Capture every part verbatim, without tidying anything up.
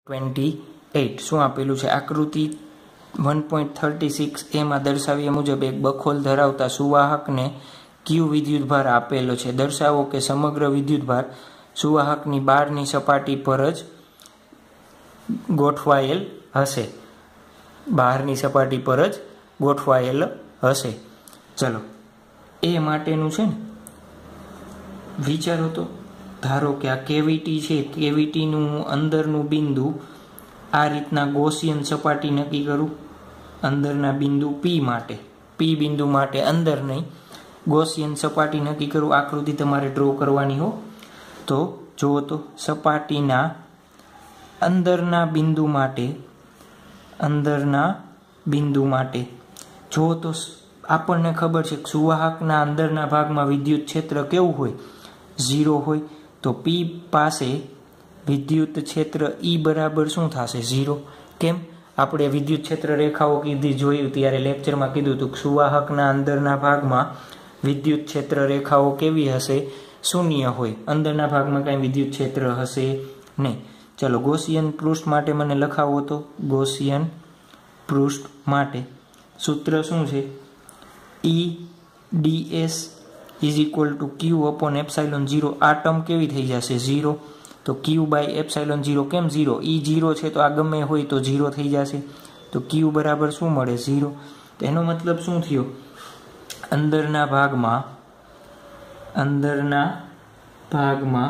Twenty eight शू आपेलू है आकृति one point thirty six A में दर्शाव्या मुजब एक बखोल धरावता सुवाहक ने क्यू विद्युत भार आपेलो है। दर्शावो कि समग्र विद्युत भार सुवाहकनी बहारनी सपाटी पर ज गोठवायेल हशे बहारनी सपाटी पर ज गोठवायेल हशे। चलो ए माटेनुं छे ने विचारो तो धारो कि आ केविटी है केविटी अंदरनु बिंदु आ रीतना गॉसियन सपाटी नक्की करूँ अंदरना बिंदु पी माटे पी बिंदु माटे अंदर नहीं गॉसियन सपाटी नक्की करूँ। आकृति तमारे ड्रॉ करवानी हो तो जो तो सपाटीना अंदरना बिंदु माटे अंदरना बिंदु माटे जो तो आपने खबर है सुवाहकना अंदरना भागमां विद्युत क्षेत्र केवुं होय जीरो होय तो पी पासे विद्युत क्षेत्र ई बराबर शू थशे जीरो। केम आपणे विद्युत क्षेत्र रेखाओ कीधी जोयुं त्यारे लेक्चर में कीधुं हतुं सुवाहकना अंदरना भागमां विद्युत क्षेत्र रेखाओ केवी हशे शून्य होय अंदरना भागमां कांई विद्युत क्षेत्र हशे नहीं। चलो गॉसियन पृष्ठ माटे मने लखावो तो गॉसियन पृष्ठ माटे सूत्र शुं छे E d s is equal to q upon epsilon zero. आ टर्म केवी थई जशे जीरो तो क्यू बाय एप्साइलॉन जीरो केम जीरो ई जीरो है तो आ गमे होय तो जीरो थई जशे तो क्यू बराबर शू मळे जीरो। तो एनो मतलब शू थयो अंदरना भागमां अंदरना भागमां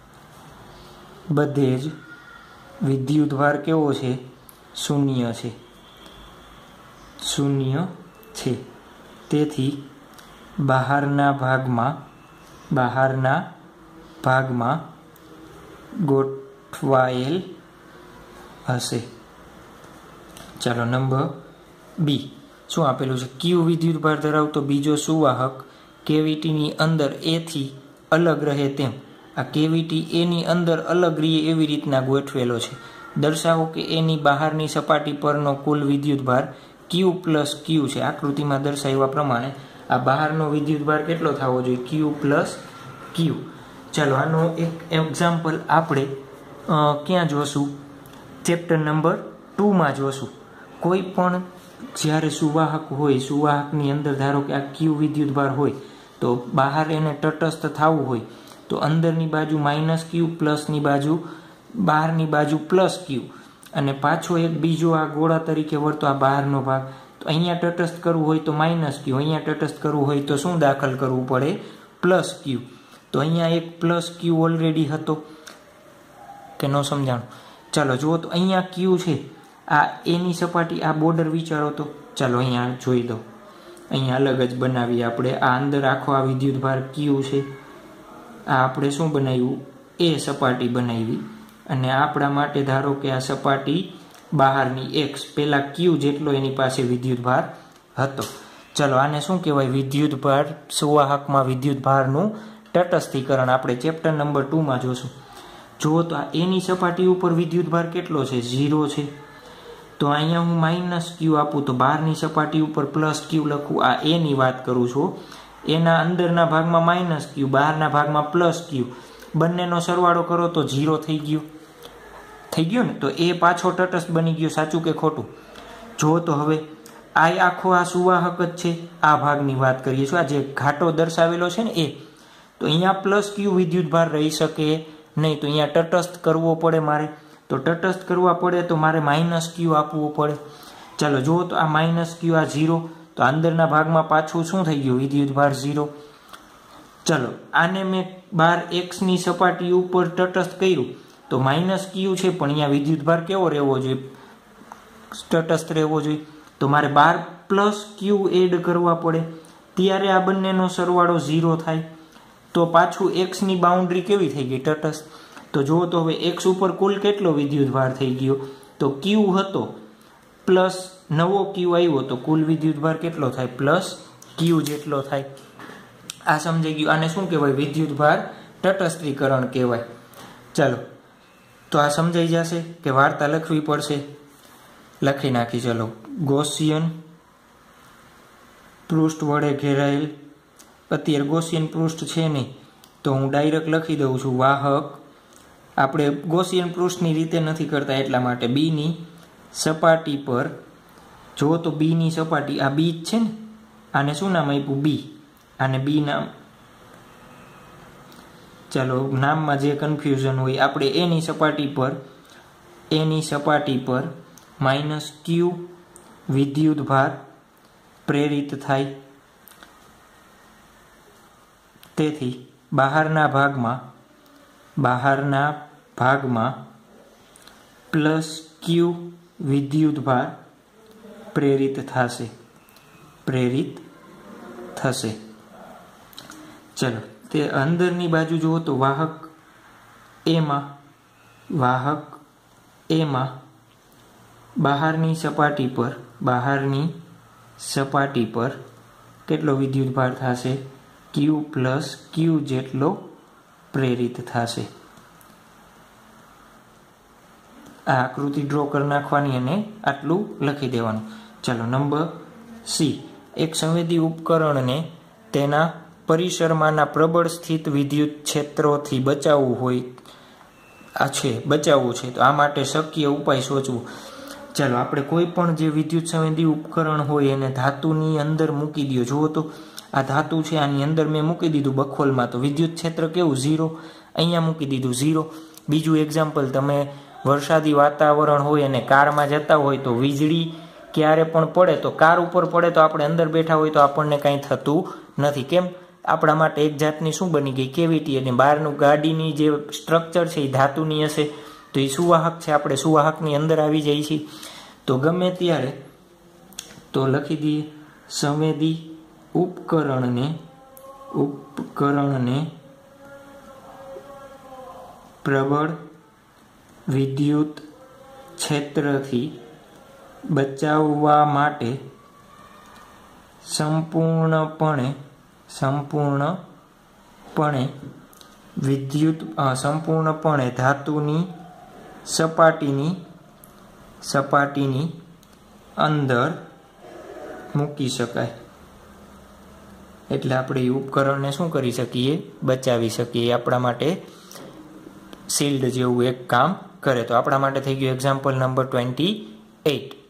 बधे ज विद्युत भार केवो छे शून्य छे शून्य छे। तेथी बहारना भागमां बहारना भागमां गोठवायेल हशे। चलो नंबर बी शू आपेलू है क्यू विद्युत भार धरावतो बीजो सुवाहक केविटीनी अंदर ए थी अलग रहे तेम आ केविटी ए नी अंदर अलग रहे एवी रीतना गोठवेलो छे। दर्शावो कि ए नी बहारनी सपाटी परनो कुल विद्युत भार क्यू प्लस क्यू है। आकृति में दर्शाव्या प्रमाणे आ बहारनो विद्युत भार केटलो थवो जोईए क्यू प्लस क्यू। चलो आनो एक एक्जाम्पल आपणे क्या जोशुं चेप्टर नंबर टू में जोशुं। कोई पण ज्यारे सुवाहक होय सुवाहकनी अंदर धारो कि आ क्यू विद्युत भार होय तो बहार एने तटस्थ थवुं होय तो अंदरनी बाजू माइनस क्यू प्लसनी बाजू बहारनी बाजू प्लस क्यू अने पाछो एक बीजो आ गोळा तरीके वर्तो आ बहारनो भाग तो अहींया तटस्थ करवुं होय तो माइनस क्यू अहींया तटस्थ करवुं होय तो शुं दाखल करवुं पड़े प्लस क्यू। तो अहींया एक प्लस क्यू ऑलरेडी हतो के न समजाणो। चलो जो तो अहींया क्यू छे आ ए नी सपाटी आ बॉर्डर विचारो तो चलो अहींया जोई दो अहींया अलग ज बनावीए आपणे आ अंदर आखो आ विद्युत भार क्यू छे आ आपणे शुं बनाव्युं ए सपाटी बनावी अने आपणा माटे धारो कि आ सपाटी बहारनी एक्स पेला क्यू जेटलो एनी पासे विद्युत भार हतो। चलो आने शुं कहेवाय विद्युत भार सुवाहकमां विद्युत भारनुं तटस्थीकरण आपणे चेप्टर नंबर टू में जोशुं। जो तो आ ए नी सपाटी उपर विद्युत भार केटलो छे जीरो छे तो अहींया हूँ माइनस क्यू आपूँ तो बहारनी सपाटी उपर प्लस क्यू लखूँ आ ए नी वात करूँ छुं। एना अंदरना भागमां माइनस क्यू बहारना भागमां प्लस क्यू बंनेनो सरवाळो करो तो जीरो थई गयो थई गयो ने तो ए पाछो तटस्थ बनी गयो साचुं के खोटुं। जो तो हवे आ आखो आ सुवाहक ज छे आ भागनी वात करीए छुं। आ जे घाटो दर्शावेलो छे ने ए तो अहींया प्लस क्यू विद्युत भार रही सके नहीं तो अहींया तटस्थ करवो पड़े मारे तो तटस्थ करवा पड़े तो मारे माइनस क्यू आपवो पड़े। चलो जो तो आ माइनस क्यू आ जीरो तो अंदरना भागमां पाछुं शुं थई गयुं विद्युत भार जीरो। चलो आने मैं बार एक्स नी सपाटी उपर तटस्थ कर्युं तो माइनस क्यू छे पण अहींया विद्युत भार केवो रहेवो जोईए तटस्थ रहेवो जोईए तो मारे बार प्लस क्यू एड करवा पड़े त्यारे आ बंनेनो सरवाळो जीरो थाय तो पाछुं एक्स नी बाउंड्री केवी थई गई तटस्थ। तो जो तो हवे एक्स उपर कुल केटलो विद्युत भार थई गयो तो क्यू हतो प्लस नवो क्यू आव्यो तो कुल विद्युत भार केटलो थाय प्लस क्यू जेटलो थाय। आ समजाई गयुं। आने शुं कहेवाय विद्युत भार तटस्थीकरण कहेवाय। चलो तो आ समजाई जशे के वार्ता लखवी पड़शे लखी नाखी। चलो गॉसियन पृष्ठ वडे घेरायेल अत्यारे गॉसियन पृष्ठ छे नहीं तो हूँ डायरेक्ट लखी दઉં છું वाहक આપણે ગોસિયન પૃષ્ઠની રીતે નથી કરતા એટલા માટે. બીની સપાટી પર જો તો બીની સપાટી આ બી જ છે ને, આને શું નામ આપ્યું? બી. આને બી નામ, ચાલો નામમાં જે કન્ફ્યુઝન હોય, આપણે એની સપાટી પર એની સપાટી પર માઇનસ ક્યુ વિદ્યુત ભાર પ્રેરિત થાય. તેથી બહારના ભાગમાં બહારના ભાગમાં પ્લસ ક્યુ વિદ્યુત ભાર પ્રેરિત થશે પ્રેરિત થશે. ચલો તે અંદરની બાજુ જુઓ તો વાહક એમાં વાહક એમાં બહારની સપાટી પર બહારની સપાટી પર કેટલો વિદ્યુત ભાર થશે? ક્યુ પ્લસ ક્યુ જેટલો પ્રેરિત થશે. આ આકૃતિ ડ્રો કરી નાખવાની અને આટલું લખી દેવાનું. ચાલો નંબર સી. એક સંવેદી ઉપકરણને તેના પરિસરમાંના પ્રબળ સ્થિત વિદ્યુત ક્ષેત્રોથી બચાવવું હોય આ છે બચાવવું છે તો આ માટે શક્ય ઉપાય સોચવું. ચાલો આપણે કોઈ પણ જે વિદ્યુત સંવેદી ઉપકરણ હોય એને ધાતુની અંદર મૂકી દો. જુઓ તો આ ધાતુ છે, આની અંદર મેં મૂકી દીધું બખોલમાં, તો વિદ્યુત ક્ષેત્ર કેવું? ઝીરો. અહીંયા મૂકી દીધું ઝીરો. બીજું એક્ઝામ્પલ, તમે વરસાદી વાતાવરણ હોય અને કારમાં જતા હોય તો વીજળી ક્યારે પણ પડે તો કાર ઉપર પડે તો આપણે અંદર બેઠા હોય તો આપણને કાંઈ થતું નથી. કેમ? આપણા માટે એક જાતની શું બની ગઈ? કેવિટી. અને બહારનું ગાડીની જે સ્ટ્રક્ચર છે એ ધાતુની હશે તો એ સુવાહક છે. આપણે સુવાહકની અંદર આવી જાય છે. તો ગમે ત્યારે તો લખી દઈએ સંવેદી ઉપકરણને ઉપકરણને પ્રબળ વિદ્યુત ક્ષેત્રથી બચાવવા માટે સંપૂર્ણપણે સંપૂર્ણપણે વિદ્યુત સંપૂર્ણપણે ધાતુની સપાટીની સપાટીની અંદર મૂકી શકાય. એટલે આપણે એ ઉપકરણને શું કરી શકીએ? બચાવી શકીએ. આપણા માટે શિલ્ડ જેવું એક કામ કરે. તો આપણા માટે થઈ ગયું એક્ઝામ્પલ નંબર ટ્વેન્ટી એટ.